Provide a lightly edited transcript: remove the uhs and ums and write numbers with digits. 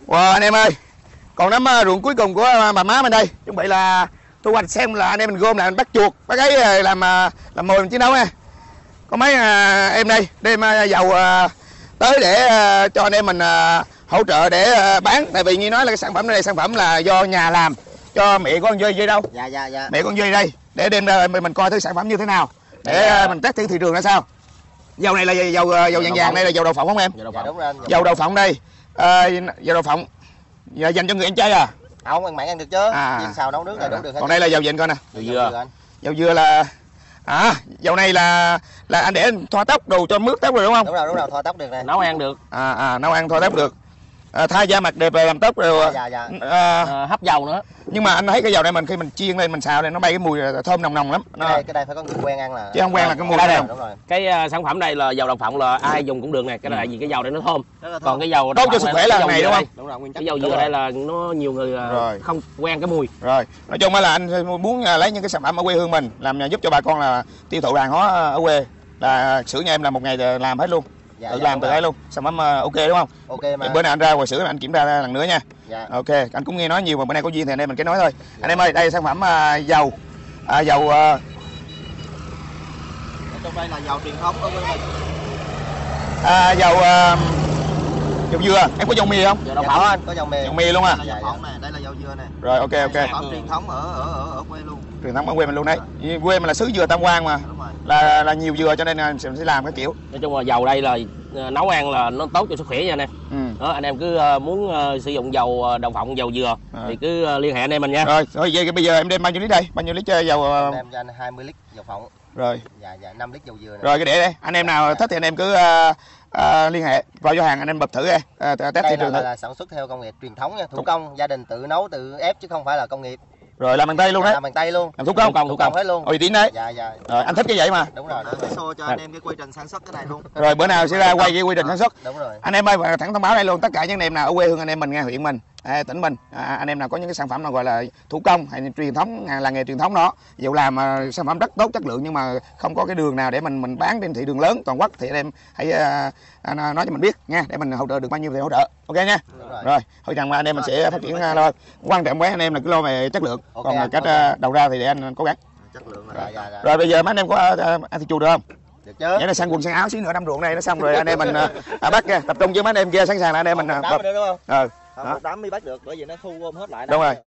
Wow, anh em ơi, còn nắm ruộng cuối cùng của bà má mình đây, chuẩn bị là thu hoạch xem là anh em mình gom lại mình bắt chuột, bắt ấy làm mồi mình chiến đấu nha. Có mấy em đây đem dầu tới để cho anh em mình hỗ trợ để bán, tại vì như nói là cái sản phẩm này sản phẩm là do nhà làm cho mẹ con Duy đâu. Dạ. Mẹ con Duy đây để đem ra mình coi thử sản phẩm như thế nào để mình test thử thị trường ra sao. Dầu này là dầu vàng đây là dầu đậu phộng không em? Dạ, đúng rồi anh. Dầu đậu phộng đây. Dầu đậu phộng giờ dành cho người ăn chay à? Không, ăn mặn ăn được chứ. Chiên xào nấu nướng là đúng được hết. Còn đây là dầu gì anh coi nè? Dầu dừa. Dầu dừa là dầu này là anh để anh thoa tóc đồ cho mướt tóc rồi đúng không? Đúng rồi, thoa tóc được nè. Nấu ăn được. Nấu ăn thoa tóc được. Thay da mặt đẹp rồi làm tóc rồi. Dạ. Hấp dầu nữa. Nhưng mà anh thấy cái dầu này mình khi mình chiên lên mình xào lên nó bay cái mùi thơm nồng lắm. Cái đây phải có người quen ăn là. Chứ không quen là cái mùi đây đúng rồi. Cái sản phẩm này là dầu đậu phộng là ai dùng cũng được nè, cái này vì cái dầu này nó thơm. Còn cái dầu tốt cho sức khỏe là này đúng không? Đúng rồi, nguyên chất. Cái dầu dừa đây là nó nhiều người không quen cái mùi. Rồi, nói chung là anh muốn lấy những cái sản phẩm ở quê hương mình làm giúp cho bà con là tiêu thụ hàng hóa ở quê, là xưởng nhà em là một ngày làm hết luôn. Tự làm tự ấy luôn, sản phẩm ok đúng không? Ok mà. Bữa nào anh ra ngoài xưởng anh kiểm tra lần nữa nha. Dạ. Ok, anh cũng nghe nói nhiều mà bữa nay có duyên thì anh em mình cái nói thôi. Dạ. Anh em ơi, đây là sản phẩm dầu dầu trong đây là dầu truyền thống ở quê mình. Dầu dừa, em có dầu mì không? Dạ, có anh, có dầu mì. Dầu mì luôn à? Đây là dầu phộng nè, đây là dầu dừa nè. Rồi ok. Sản phẩm truyền thống ở quê luôn. Truyền thống ở quê mình luôn đấy. Quê mình là xứ dừa Tam Quan mà. Là nhiều dừa cho nên là sẽ làm cái kiểu. Nói chung là dầu đây là nấu ăn là nó tốt cho sức khỏe nha anh em. Đó, anh em cứ muốn sử dụng dầu đậu phộng, dầu dừa thì cứ liên hệ anh em mình nha. Rồi vậy bây giờ em đem bao nhiêu lít đây? Bao nhiêu lít dầu? Em đem cho anh 20 lít dầu phộng. Rồi. Dạ, 5 lít dầu dừa này. Rồi cái để đây. Anh em nào thích thì anh em cứ liên hệ vào cho hàng anh em bập thử test thị trường là sản xuất theo công nghiệp truyền thống nha, thủ công, gia đình tự nấu tự ép chứ không phải là công nghiệp. Rồi làm bằng tay luôn đấy. Làm bằng tay luôn. Làm thủ công hết luôn. Uy tín đấy. Dạ. Rồi anh thích cái vậy mà. Đúng rồi, để show cho anh em cái quy trình sản xuất cái này luôn. Rồi bữa nào sẽ ra quay cái quy trình sản xuất. Đúng rồi. Anh em ơi, thẳng thông báo đây luôn tất cả những anh em nào ở quê hương anh em mình nghe huyện mình, tỉnh mình, anh em nào có những cái sản phẩm nào gọi là thủ công hay truyền thống, làng nghề truyền thống đó, dù làm sản phẩm rất tốt chất lượng nhưng mà không có cái đường nào để mình bán trên thị trường lớn toàn quốc thì anh em hãy nói cho mình biết nha, để mình hỗ trợ được bao nhiêu thì hỗ trợ. Ok nha. Rồi thôi rằng mà anh em mình sẽ phát triển lo. Quan trọng quá anh em là cứ lo về chất lượng, còn cách đầu ra thì để anh cố gắng. Chất lượng rồi bây giờ mấy anh em có ăn thịt chua được không? Được chứ. Vậy là sang quần sang áo xíu nữa đâm ruộng này nó xong rồi anh em mình bắt tập trung với mấy anh em kia sẵn sàng là anh em mình đám nữa đúng không? Một đám mới bắt được bởi vì nó thu gom hết lại. Đúng rồi.